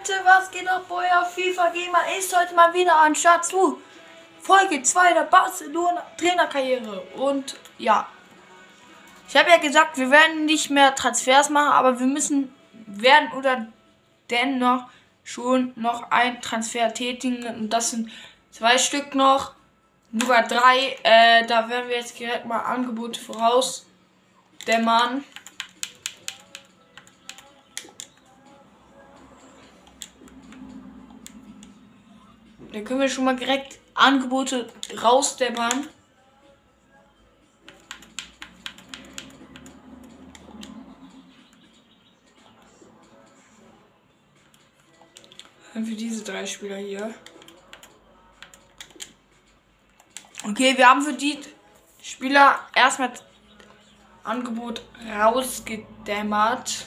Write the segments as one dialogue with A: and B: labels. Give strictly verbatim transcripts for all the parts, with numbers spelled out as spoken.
A: Leute, was geht ab? Euer FIFA Gamer ist heute mal wieder an Start zu Folge zwei der Barcelona Trainerkarriere. Und ja, ich habe ja gesagt, wir werden nicht mehr Transfers machen, aber wir müssen werden oder dennoch schon noch ein Transfer tätigen. Und das sind zwei Stück noch, sogar drei. Äh, da werden wir jetzt direkt mal Angebote voraus dämmern. Da können wir schon mal direkt Angebote rausdämmern. Für diese drei Spieler hier. Okay, wir haben für die Spieler erstmal Angebot rausgedämmert.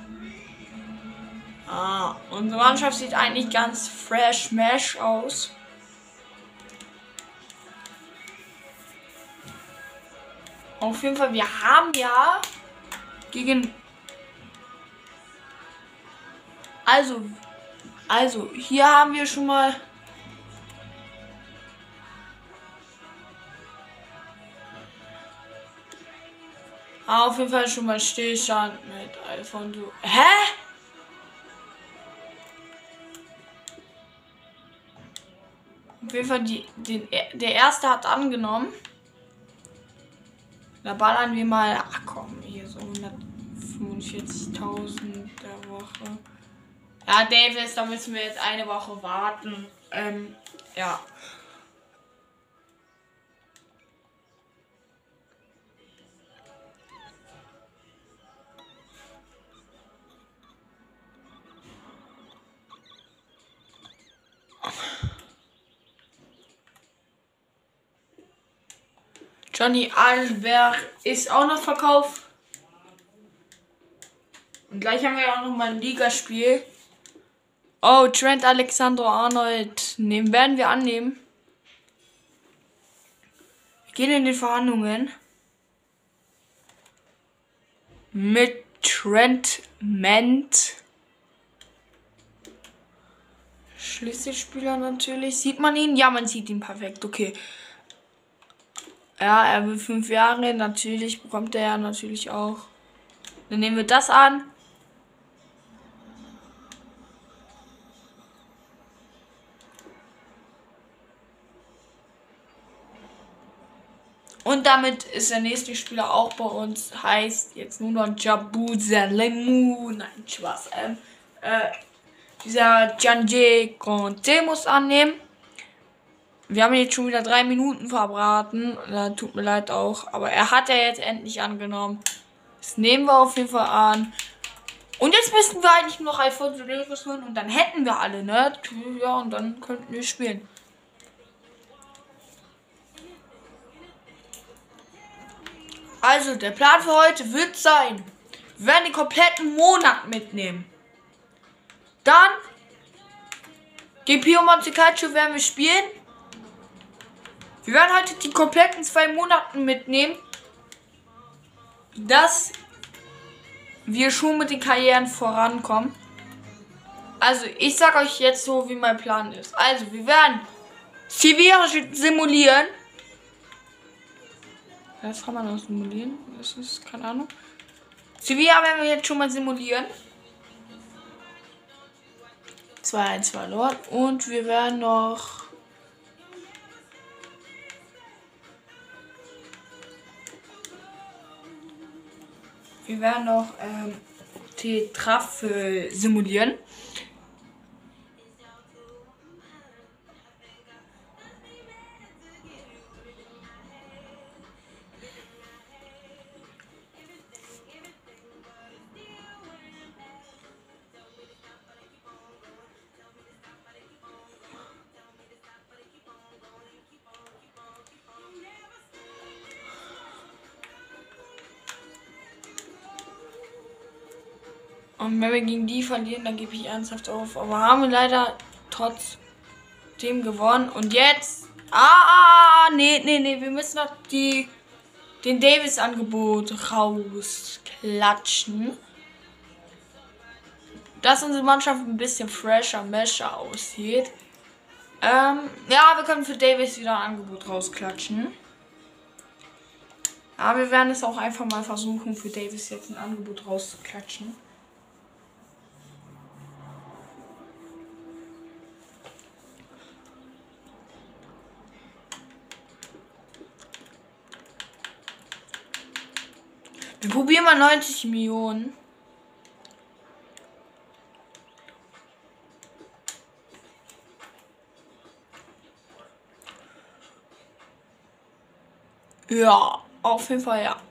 A: Ah, unsere Mannschaft sieht eigentlich ganz fresh mesh aus. Auf jeden Fall, wir haben ja gegen... Also, also, hier haben wir schon mal... Ah, auf jeden Fall schon mal Stillstand mit Alfonso. Hä? Auf jeden Fall, die, den, der erste hat angenommen. Da ballern wir mal, ach komm, hier so hundertfünfundvierzigtausend der Woche. Ja, Davis, da müssen wir jetzt eine Woche warten. Ähm, ja. Johnny Albert ist auch noch verkauft. Und gleich haben wir auch noch mal ein Ligaspiel. Oh, Trent Alexander-Arnold. Den werden wir annehmen. Wir gehen in die Verhandlungen. Mit Trent Ment. Schlüsselspieler natürlich. Sieht man ihn? Ja, man sieht ihn perfekt. Okay. Ja, er will fünf Jahre. Natürlich bekommt er ja natürlich auch. Dann nehmen wir das an. Und damit ist der nächste Spieler auch bei uns. Heißt jetzt nur noch Jabu Zalemu. Nein, Spaß. Ähm, äh, dieser Janjay Conte muss annehmen. Wir haben jetzt schon wieder drei Minuten verbraten. Da tut mir leid auch. Aber er hat ja jetzt endlich angenommen. Das nehmen wir auf jeden Fall an. Und jetzt müssten wir eigentlich nur noch Alfonso Davies holen. Und dann hätten wir alle, ne? Ja, und dann könnten wir spielen. Also, der Plan für heute wird sein, wir werden den kompletten Monat mitnehmen. Dann, gegen Pio Montecalcio werden wir spielen. Wir werden heute die kompletten zwei Monate mitnehmen, dass wir schon mit den Karrieren vorankommen. Also, ich sag euch jetzt so, wie mein Plan ist. Also, wir werden Sevilla simulieren. Was kann man noch simulieren? Das ist keine Ahnung. Sevilla werden wir jetzt schon mal simulieren. zwei eins verloren. Und wir werden noch... Wir werden noch ähm, Tetraffel simulieren. Und wenn wir gegen die verlieren, dann gebe ich ernsthaft auf. Aber haben wir leider trotzdem gewonnen. Und jetzt... Ah, nee, nee, nee. Wir müssen noch die, den Davis-Angebot rausklatschen. dass unsere Mannschaft ein bisschen fresher, mesher aussieht. Ähm, ja, wir können für Davis wieder ein Angebot rausklatschen. Aber wir werden es auch einfach mal versuchen, für Davis jetzt ein Angebot rauszuklatschen. Wir probieren mal neunzig Millionen. Ja, auf jeden Fall ja.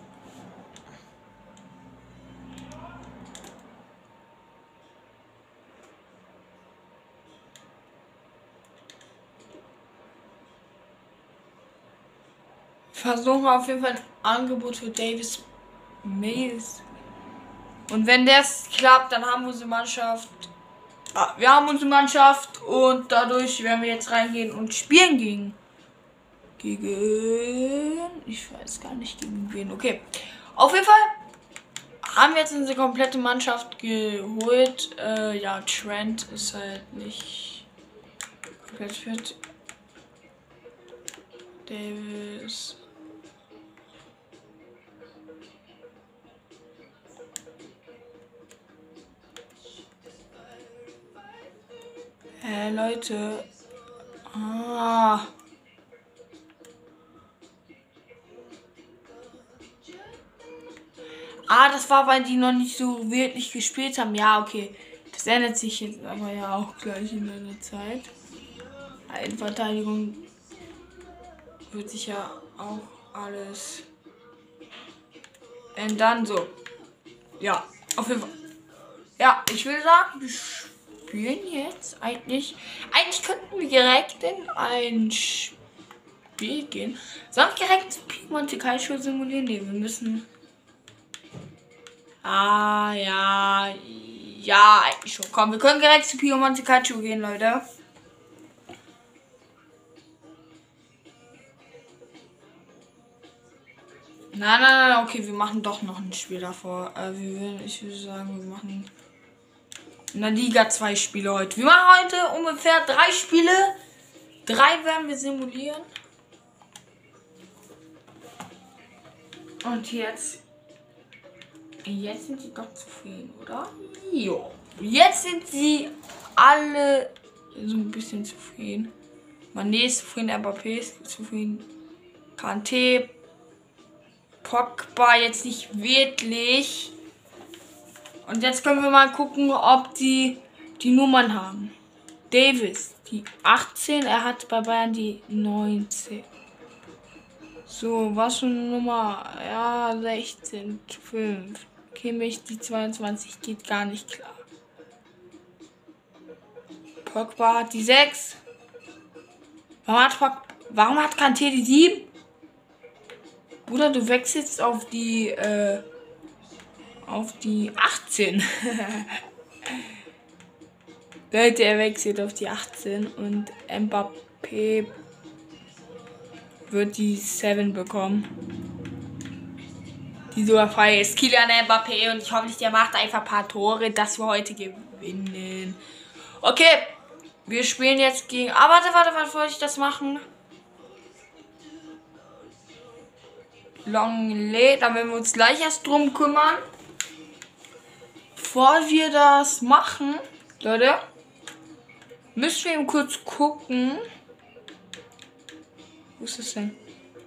A: Versuchen wir auf jeden Fall ein Angebot für Davis Mills. Und wenn das klappt, dann haben wir unsere Mannschaft. Ah, wir haben unsere Mannschaft und dadurch werden wir jetzt reingehen und spielen gegen. Gegen. Ich weiß gar nicht gegen wen. Okay. Auf jeden Fall haben wir jetzt unsere komplette Mannschaft geholt. Äh, ja, Trent ist halt nicht komplett fit. Davis. Äh, Leute. Ah. Ah, das war, weil die noch nicht so wirklich gespielt haben. Ja, okay. Das ändert sich jetzt aber ja auch gleich in der Zeit. In Verteidigung wird sich ja auch alles ändern. So. Ja, auf jeden Fall. Ja, ich will sagen, wir spielen jetzt eigentlich. Eigentlich könnten wir direkt in ein Spiel gehen. Sollen wir direkt Monte Calcio simulieren? Nee, wir müssen. Ah, ja. Ja, eigentlich schon. Komm, wir können direkt zu Monte Calcio gehen, Leute. Nein, nein, nein, okay, wir machen doch noch ein Spiel davor. Äh, wir will, ich würde sagen, wir machen in der Liga zwei Spiele heute. Wir machen heute ungefähr drei Spiele. Drei werden wir simulieren. Und jetzt. Jetzt sind sie doch zufrieden, oder? Jo. Jetzt sind sie alle so ein bisschen zufrieden. Mané ist zufrieden, Mbappé ist zufrieden. Kanté. Pogba jetzt nicht wirklich. Und jetzt können wir mal gucken, ob die die Nummern haben. Davis, die achtzehn, er hat bei Bayern die neunzehn. So, was für eine Nummer? Ja, sechzehn, fünf. Kimmich, die zweiundzwanzig, geht gar nicht klar. Pogba hat die sechs. Warum hat, Pogba, warum hat Kanté die sieben? Bruder, du wechselst auf die, äh, auf die achtzehn. Leute, er wechselt auf die achtzehn und Mbappé wird die sieben bekommen. Die sogar frei ist. Kylian Mbappé und ich hoffe nicht, der macht einfach ein paar Tore, dass wir heute gewinnen. Okay, wir spielen jetzt gegen... Ah, warte, warte, warte, wollte ich das machen? Longley, da werden wir uns gleich erst drum kümmern. Bevor wir das machen, Leute, müssen wir eben kurz gucken. Wo ist das denn?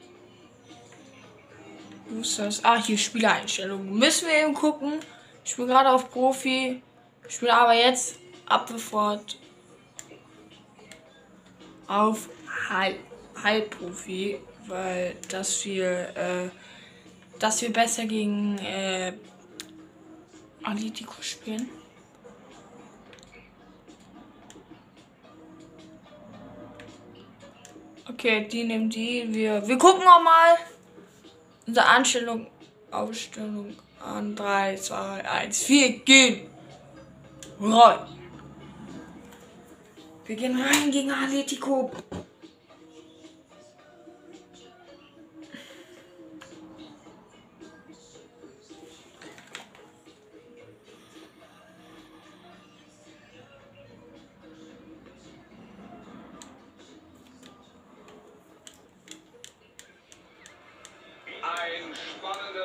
A: Wo ist das? Ah, hier Spielereinstellungen. Müssen wir eben gucken. Ich spiele gerade auf Profi. Ich spiele aber jetzt ab sofort auf Halb, Halbprofi, weil das wir, äh, dass wir besser gegen äh, Atletico spielen. Okay, die nehmen die. Wir, wir gucken auch mal unsere Anstellung, Aufstellung an. drei, zwei, eins, vier, gehen rein. Wir gehen rein gegen Atletico.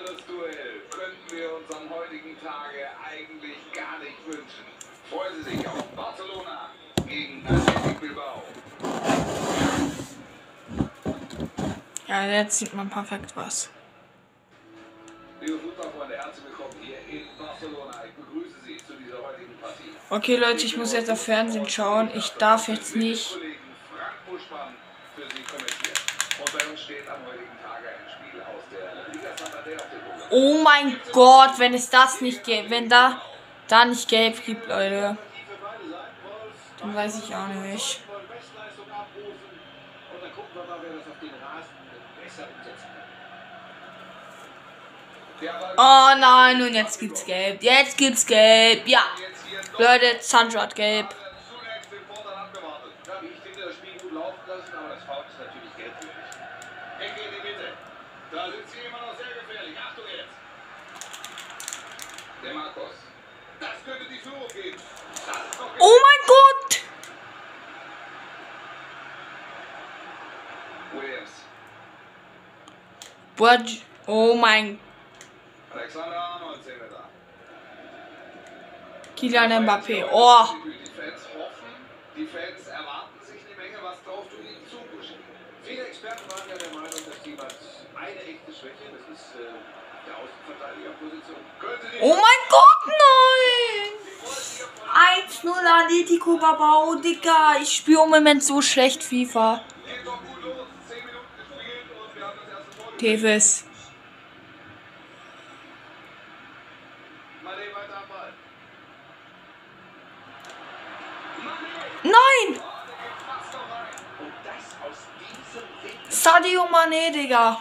B: Besseres Duell könnten wir uns am heutigen Tage eigentlich gar nicht wünschen. Freuen Sie sich auf Barcelona gegen Athletic Bilbao.
A: Ja, jetzt sieht man perfekt was.
B: Liebe Fußballfreunde, herzlich willkommen hier in Barcelona. Ich begrüße Sie zu dieser heutigen Partie.
A: Okay, Leute, ich muss jetzt auf Fernsehen schauen. Ich darf jetzt nicht.
B: Kollegen Frank Buschmann für Sie kommentiert. Und bei uns steht am heutigen Tage ein Spiel aus der Liga Santander auf dem Programm.
A: Oh mein Gott, wenn es das nicht gibt, wenn da da nicht gelb gibt, Leute, dann weiß ich auch nicht. Oh nein, und jetzt gibt's gelb. Jetzt gibt's gelb. Ja. Leute, Sancho hat gelb.
B: Zunächst den Vorteil abgewartet. Ja, ich finde, das Spiel gut laufen lassen, aber das Foul ist natürlich geldwürdig. Ecke in die Mitte. Da sind sie immer noch sehr gefährlich. Achtung jetzt. Der Marcos. Das könnte die Führung geben. Das ist noch
A: Oh mein Gott.
B: Williams.
A: What? Oh mein.
B: Alexander Arnold sehen wir da.
A: Kylian Mbappé. Oh.
B: Die Fans hoffen, die Fans erwarten sich eine Menge, was drauf du ihnen zubuschen. Viele Experten waren ja der Meinung, das Team hat eine echte Schwäche, das ist äh, der Außenverteidigerposition. Könnte die
A: Oh mein Gott, nein. eins null Atletico Bilbao, Digga. Ich spiele im Moment so schlecht FIFA.
B: geht doch gut los. zehn Minuten gespielt und wir haben das erste Tor.
A: Tevez.
B: Mané weiter am Ball.
A: Nein.
B: Oh, der geht fast noch rein. Und das aus diesem Winkel.
A: Sadio Mané, Digga.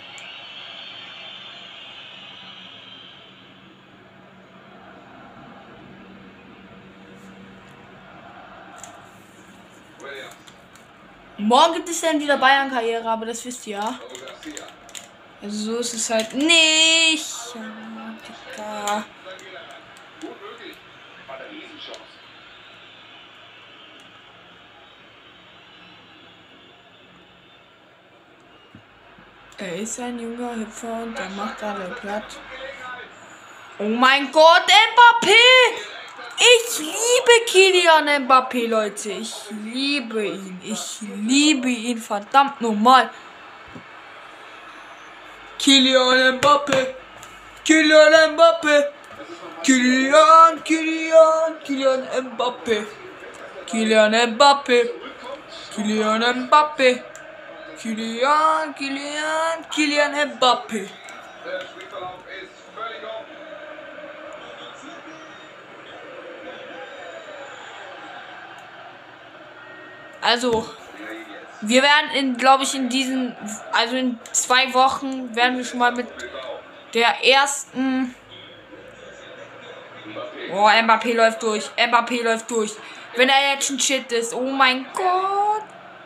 B: Williams.
A: Morgen gibt es dann wieder Bayern-Karriere, aber das wisst ihr ja.
B: Raúl Garcia.
A: Also so ist es halt nicht. Ja, Digga.
B: Dann geht er rein. Gut möglich. War eine Riesenchance.
A: Er ist ein junger Hüpfer und der macht alle platt. Oh mein Gott, Mbappé! Ich liebe Kylian Mbappé, Leute. Ich liebe ihn. Ich liebe ihn, verdammt nochmal. Kylian Mbappé. Kylian Mbappé. Kylian, Kylian, Kylian Mbappé. Kylian Mbappé. Kylian Mbappé. Kylian, Kylian, Kylian Mbappé.
B: Der Spielverlauf ist völlig offen.
A: Also, wir werden in, glaube ich, in diesen, also in zwei Wochen werden wir schon mal mit der ersten. Oh, Mbappé läuft durch. Mbappé läuft durch. Wenn er jetzt ein Shit ist. Oh mein Gott.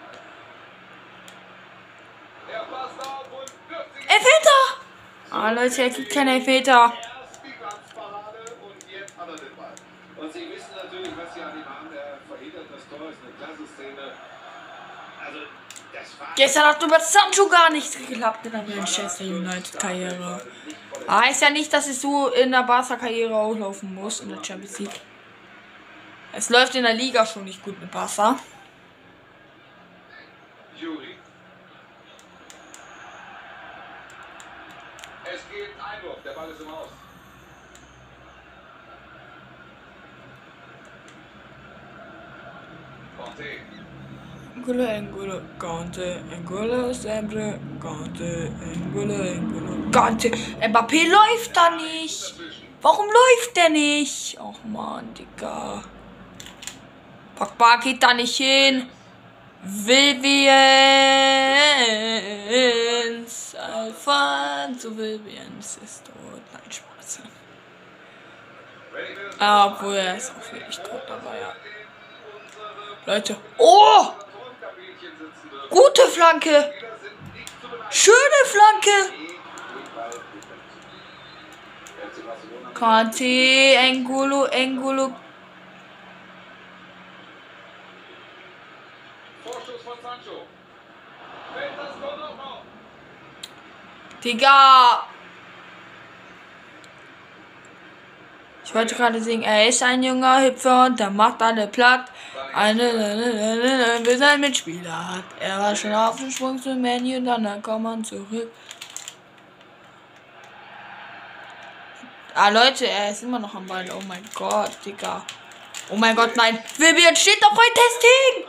B: Er passt auf und wirft sich
A: Elfmeter! Ah, Leute, er kriegt keine Elfmeter.
B: erst die Glanzparade und jetzt hat er den Ball. Und Sie wissen natürlich, was Sie an ihm haben. Er verhindert das Tor, ist eine klasse Szene. Also, das war
A: Gestern hat über Sancho gar nichts geklappt in der Manchester United-Karriere. Aber heißt ja nicht, dass es so in der Barca-Karriere auch laufen muss, in der Champions League. Es läuft in der Liga schon nicht gut mit Barca.
B: Juri. Es gibt Einwurf, der Ball ist im Aus. Conte.
A: N'Golo, N'Golo, Kante, N'Golo, sempre, Kante, N'Golo, N'Golo, Kante. Mbappé läuft da nicht. Warum läuft der nicht? Och man, Digga. Pogba geht da nicht hin. Williams. Alfonso Williams ist tot. Nein, Spaß. Ah, obwohl er ist auch wirklich tot, aber ja. Leute. Oh! Gute Flanke. Schöne Flanke. Kante, N'Golo, N'Golo.
B: Vorschuss von Sancho. Fällt das Tor noch noch?
A: Digga. Ich wollte gerade singen, er ist ein junger Hüpfer und der macht alle platt. Eine, bis ein Mitspieler hat. Er war schon auf dem Sprung zum Menü und dann kommt man zurück. Ah, Leute, er ist immer noch am Ball. Oh mein Gott, Digga. Oh mein Gott, nein. Vivian steht doch ein Testing.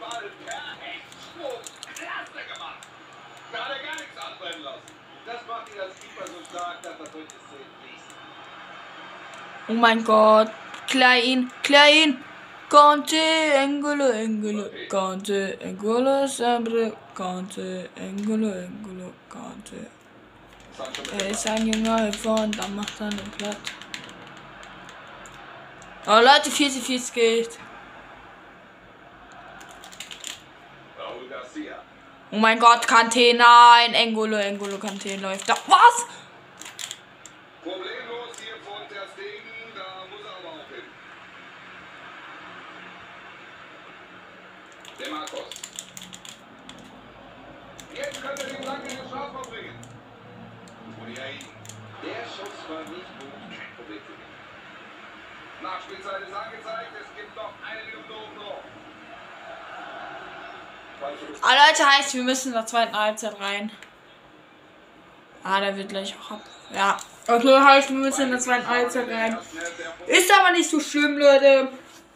A: Oh mein Gott. Klär ihn, klär ihn. Conte, Engolo, Engolo, Conte, Engolo, sempre, Conte, Engolo, Engolo, Conte. Er ist ein junger Hüpfer und dann macht er den Platz. Oh Leute, vier zu vier geht. Oh mein Gott, Kante, nein. Engolo, Engolo, Kante läuft da. Was?
B: Problemlos hier von der Stegen, da muss er aber auch hin. Der Marcos. Jetzt könnte er den Sack in den Strafraum bringen. Der Schuss war nicht gut, kein Problem für mich. Nachspielzeit ist angezeigt, es gibt noch eine Minute oben drauf.
A: Ah, Leute, heißt, wir müssen in der zweiten Halbzeit rein. Ah, der wird gleich auch ab. Ja. Okay, heißt, wir müssen in der zweiten Halbzeit rein. Ist aber nicht so schlimm, Leute.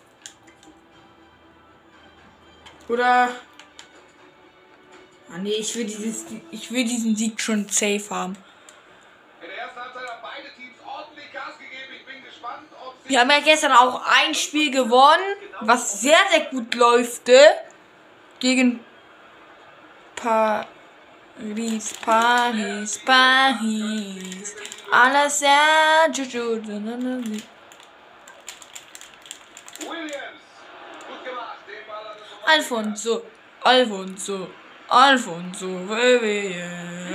A: Oder? Ah, nee, ich will dieses, ich will diesen Sieg schon safe haben.
B: In der ersten Halbzeit haben beide Teams ordentlich Gas gegeben. Ich bin gespannt, ob sie...
A: Wir haben ja gestern auch ein Spiel gewonnen, was sehr, sehr gut läufte. Gegen Paris, Paris, Paris. Alles sehr gut.
B: Williams. Gut gemacht. Den Ball hat er schon
A: Alfonso, Alfonso, Alfonso, Williams.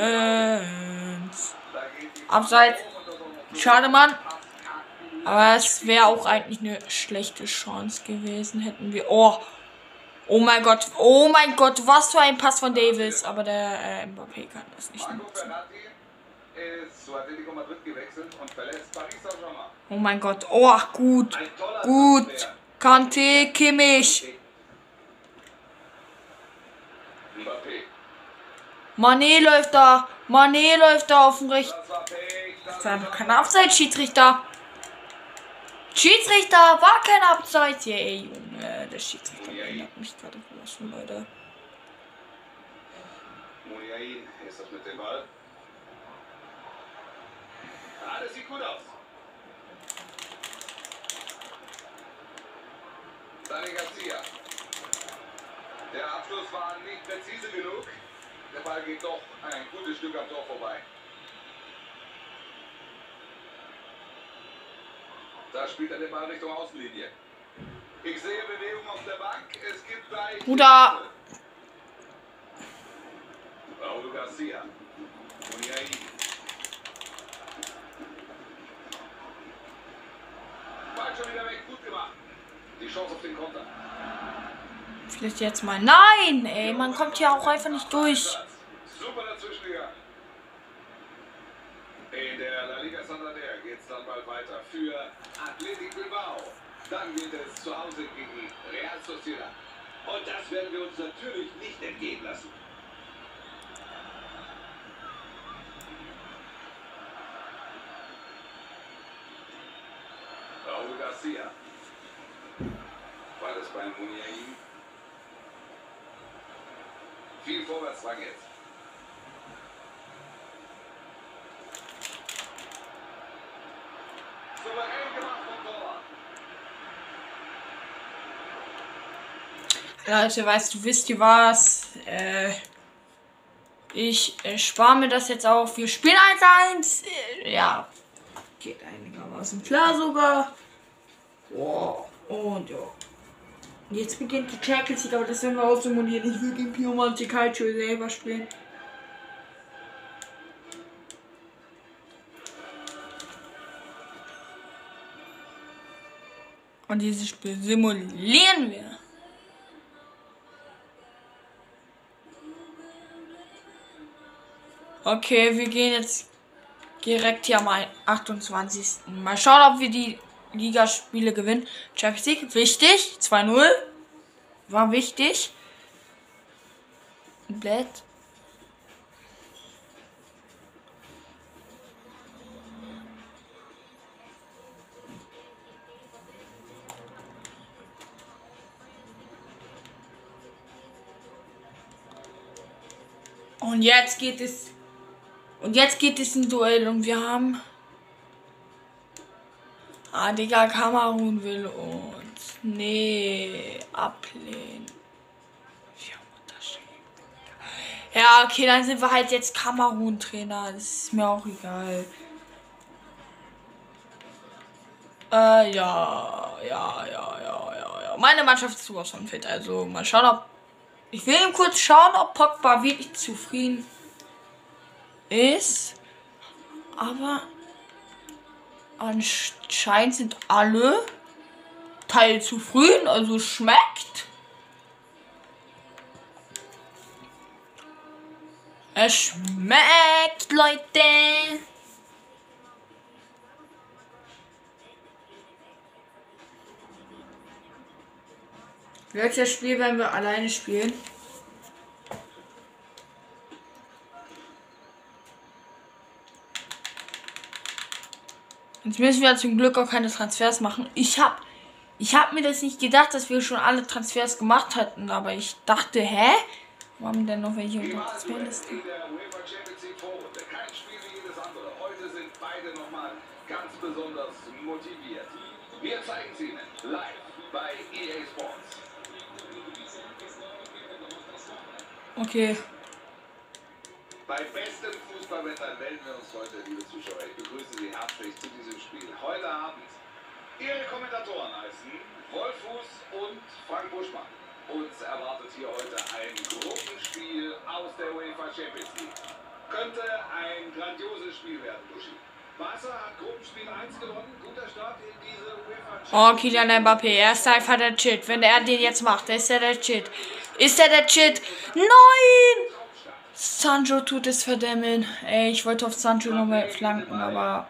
A: Abseits. Schade, Mann. Aber es wäre auch eigentlich eine schlechte Chance gewesen, hätten wir. Oh. Oh mein Gott, oh mein Gott, was für ein Pass von Davis. Aber der äh, Mbappé kann das nicht
B: Marco
A: nutzen.
B: Bernatti ist zu Atletico Madrid gewechselt und verlässt Paris Saint-Germain.
A: Oh mein Gott, oh, gut,
B: Ein toller
A: gut.
B: Transfer.
A: Kante, Kimmich.
B: Mbappé.
A: Mané läuft da. Mané läuft da auf dem Recht.
B: Das war Pech. Das
A: Das war doch kein Abseits, Schiedsrichter. Schiedsrichter, war kein Abseits. Yeah, ey, Junge, der Schiedsrichter hat mich gerade verlassen, Leute.
B: Muniain ist das mit dem Ball. Ah, das sieht gut aus. Dani Garcia. Der Abschluss war nicht präzise genug. Der Ball geht doch ein gutes Stück am Tor vorbei. Da spielt er den Ball Richtung Außenlinie. Ich sehe Bewegung auf der Bank. Es gibt gleich...
A: Bruder.
B: Raúl Garcia. Muniain. Ball schon wieder weg. Gut gemacht. Die Chance auf den Konter.
A: Vielleicht jetzt mal. Nein, ey, man kommt hier auch einfach nicht durch.
B: Super dazwischen gegangen. In der La Liga Santander geht es dann bald weiter für Athletic Bilbao. Dann geht es zu Hause gegen Real Sociedad. Und das werden wir uns natürlich nicht entgehen lassen. Raúl Garcia. War das bei Muniain? Viel Vorwärtsdrang jetzt. Souverän gemacht vom Torwart.
A: Leute, weißt du, wisst ihr was? Äh, ich äh, spare mir das jetzt auf. Wir spielen eins eins. Äh, ja, geht einigermaßen klar sogar. Wow. Und ja. Jetzt beginnt die Champions League, aber das werden wir aussimulieren. Ich will gegen Piemonte Calcio selber spielen. Und dieses Spiel simulieren wir. Okay, wir gehen jetzt direkt hier am achtundzwanzigsten Mal schauen, ob wir die Ligaspiele gewinnen. Champions League, wichtig. zwei null. War wichtig. Komplett. Und jetzt geht es. Und jetzt geht es ein Duell und wir haben. Ah, Digga, Kamerun will uns. Nee, ablehnen. Wir haben unterschrieben. Ja, okay, dann sind wir halt jetzt Kamerun-Trainer. Das ist mir auch egal. Äh, ja, ja, ja, ja, ja, ja. Meine Mannschaft ist sowas von fit. Also mal schauen, ob. Ich will eben kurz schauen, ob Pogba wirklich zufrieden ist. Aber anscheinend sind alle Teil zufrieden, also schmeckt. Es schmeckt, Leute. Welches Spiel werden wir alleine spielen? Jetzt müssen wir zum Glück auch keine Transfers machen. Ich hab, ich hab mir das nicht gedacht, dass wir schon alle Transfers gemacht hatten, aber ich dachte, hä? Wo haben denn noch welche unter Transferliste?
B: In der UEFA Champions League Vorrunde. Kein Spiel wie jedes andere. Heute sind beide nochmal ganz besonders motiviert. Wir zeigen es Ihnen live bei E A Sports.
A: Okay.
B: Bei bestem Fußballwetter melden wir uns heute, liebe Zuschauer. Ich begrüße Sie herzlich zu diesem Spiel. Heute Abend Ihre Kommentatoren heißen Wolfuß und Frank Buschmann. Uns erwartet hier heute ein Gruppenspiel aus der UEFA Champions League. Könnte ein grandioses Spiel werden, Buschi. Barca hat Gruppenspiel eins gewonnen. Guter Start in diese UEFA Champions League.
A: Oh, Kylian Mbappé, er ist einfach der Shit. Wenn er den jetzt macht, ist er der Shit. Ist er der Shit? Nein! Sancho tut es verdämmen. Ey, ich wollte auf Sancho nochmal flanken, aber...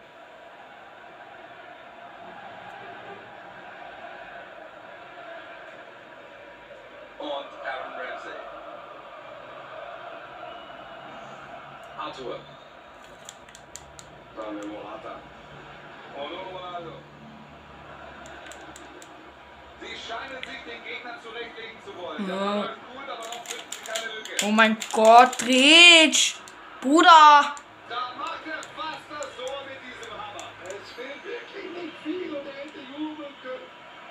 B: Und Aaron Ramsey. Arthur. Dann Morata. Und Ronaldo. Sie scheinen sich den Gegner zurechtlegen zu wollen.
A: Ja.
B: Das läuft gut, aber noch finden sie keine Lücke.
A: Oh mein Gott, Dritsch! Bruder!
B: Da macht er fast das Tor mit diesem Hammer. Es fehlt wirklich nicht viel und er hätte jubeln können.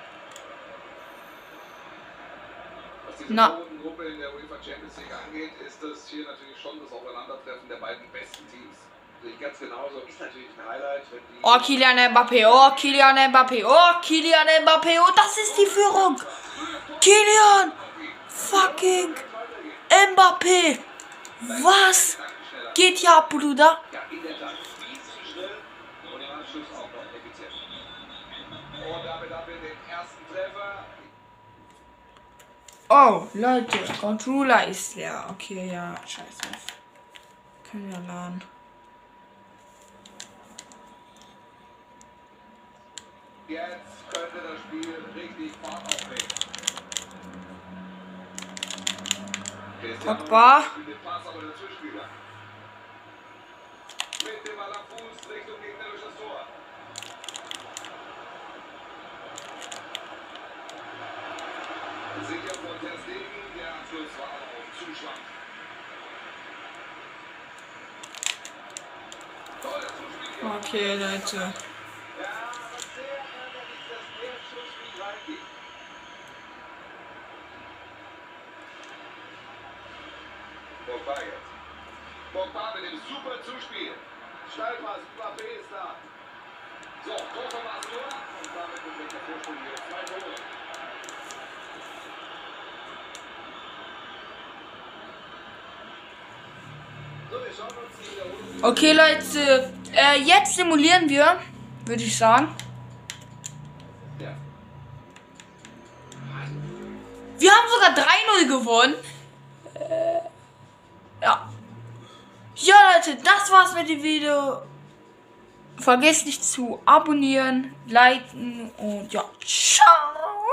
B: Was diese
A: Na.
B: Gruppe in der UEFA Champions League angeht, ist das hier natürlich schon das Aufeinandertreffen der beiden besten Teams. Natürlich ganz genauso. Ist natürlich ein Highlight, wenn die...
A: Oh, Kylian Mbappé, oh, Kylian Mbappé, oh, Kylian Mbappé, oh, das ist die Führung! Kylian! Fucking Mbappé! Was geht hier ab, Bruder?
B: Ja, in der Tat. Viel zu schnell und im Anschluss auch noch effizient. Und damit haben wir den ersten Treffer.
A: Oh, Leute, Controller ist leer. Okay, ja, scheiße. Können wir laden.
B: Jetzt könnte das Spiel richtig Fahrt aufnehmen.
A: Pogba.
B: Den Pass aber der Zuspieler. Mit dem Ball am Fuß Richtung gegnerisches Tor. Sicher von Ter Stegen, der Abschluss war auch zu schwach. Toller Zuspiel.
A: Okay, Leute.
B: Ja, aber sehr ärgerlich, dass der Schuss nicht reingeht. Pogba jetzt. Pogba mit dem super Zuspiel. Steilpass, Mbappé ist da. So, Tor von Barcelona. Und damit wird der Vorsprung hier zwei Tore. So, wir schauen uns die Wiederholung.
A: Okay, Leute, äh, jetzt simulieren wir, würde ich sagen.
B: Ja.
A: Wir haben sogar drei null gewonnen. Äh, ja. Ja, Leute, das war's mit dem Video. vergesst nicht zu abonnieren, liken und ja, ciao.